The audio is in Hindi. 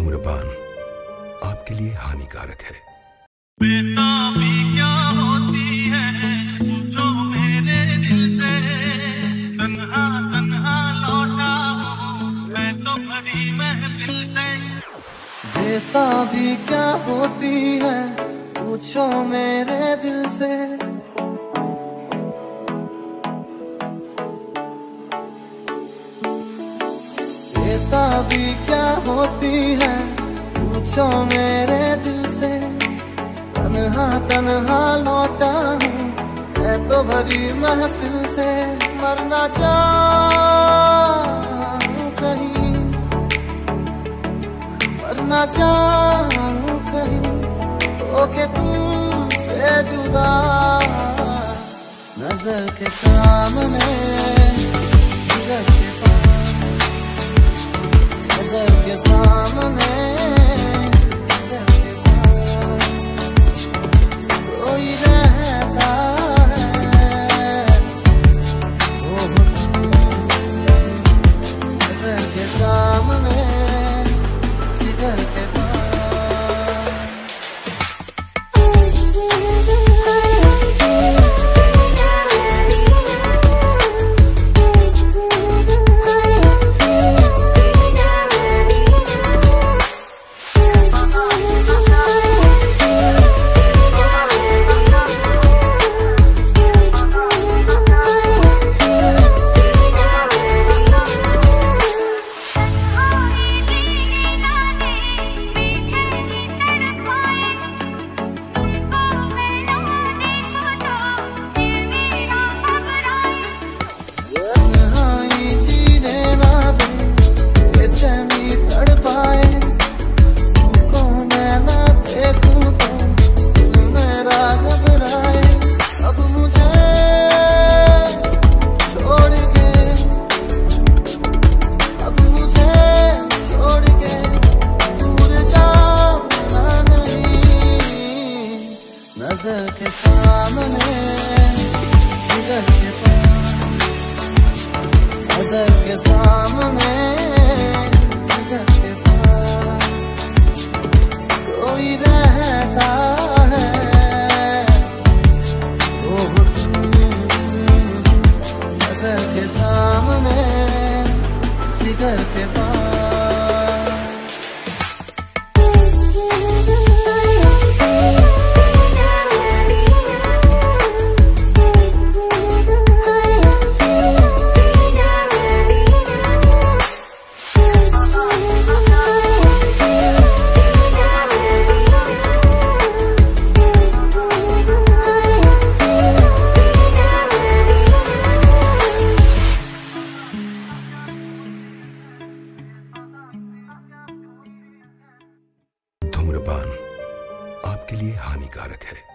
धूम्रपान आपके लिए हानिकारक है। बेताबी क्या होती है पूछो मेरे दिल से, तन्हा तन्हा लौटा हूँ मैं तो भरी महफिल से। बेताबी क्या होती है पूछो मेरे दिल से, बेताबी क्या होती है पूछो मेरे दिल से। तन्हा तन्हा लौटा हूँ मैं तो भरी महफिल से। मरना चाहूँ कहीं, मरना चाहूँ कहीं होके तुमसे जुदा। नजर के सामने जिगर के पास, नजर के सामने जिगर के पास कोई रहता है वो नजर के सामने जिगर के पास। नजर के सामने जिगर के पास, नजर के सामने जिगर के पास कोई रहता है वो नजर के सामने जिगर के पास। धूम्रपान आपके लिए हानिकारक है।